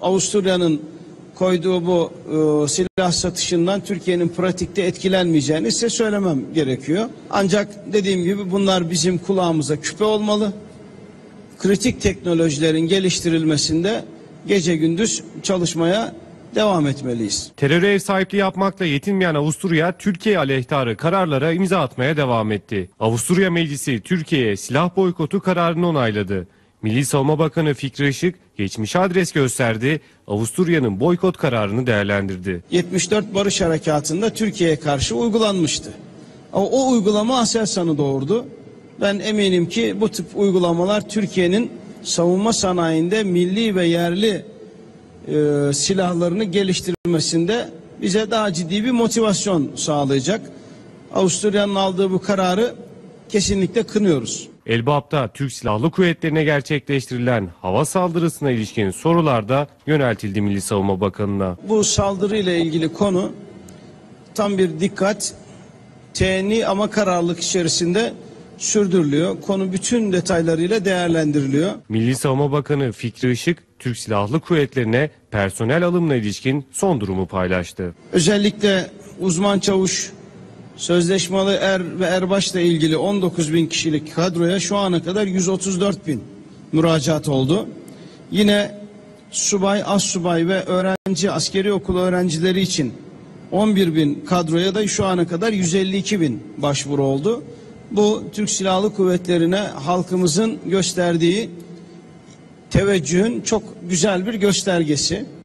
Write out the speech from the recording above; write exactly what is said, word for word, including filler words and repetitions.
Avusturya'nın koyduğu bu e, silah satışından Türkiye'nin pratikte etkilenmeyeceğini size söylemem gerekiyor. Ancak dediğim gibi bunlar bizim kulağımıza küpe olmalı. Kritik teknolojilerin geliştirilmesinde gece gündüz çalışmaya devam etmeliyiz. Teröre ev sahipliği yapmakla yetinmeyen Avusturya, Türkiye aleyhtarı kararlara imza atmaya devam etti. Avusturya Meclisi Türkiye'ye silah boykotu kararını onayladı. Milli Savunma Bakanı Fikri Işık geçmişe adres gösterdi, Avusturya'nın boykot kararını değerlendirdi. yetmiş dört Barış Harekatı'nda Türkiye'ye karşı uygulanmıştı. Ama o uygulama Aselsan'ı doğurdu. Ben eminim ki bu tip uygulamalar Türkiye'nin savunma sanayinde milli ve yerli e, silahlarını geliştirmesinde bize daha ciddi bir motivasyon sağlayacak. Avusturya'nın aldığı bu kararı kesinlikle kınıyoruz. Elbap'ta Türk Silahlı Kuvvetleri'ne gerçekleştirilen hava saldırısına ilişkin sorular da yöneltildi Milli Savunma Bakanı'na. Bu saldırıyla ilgili konu tam bir dikkat, teğni ama kararlılık içerisinde sürdürülüyor. Konu bütün detaylarıyla değerlendiriliyor. Milli Savunma Bakanı Fikri Işık, Türk Silahlı Kuvvetleri'ne personel alımına ilişkin son durumu paylaştı. Özellikle uzman çavuş, sözleşmeli er ve erbaşla ilgili on dokuz bin kişilik kadroya şu ana kadar yüz otuz dört bin müracaat oldu. Yine subay, assubay ve öğrenci, askeri okul öğrencileri için on bir bin kadroya da şu ana kadar yüz elli iki bin başvuru oldu. Bu Türk Silahlı Kuvvetleri'ne halkımızın gösterdiği teveccühün çok güzel bir göstergesi.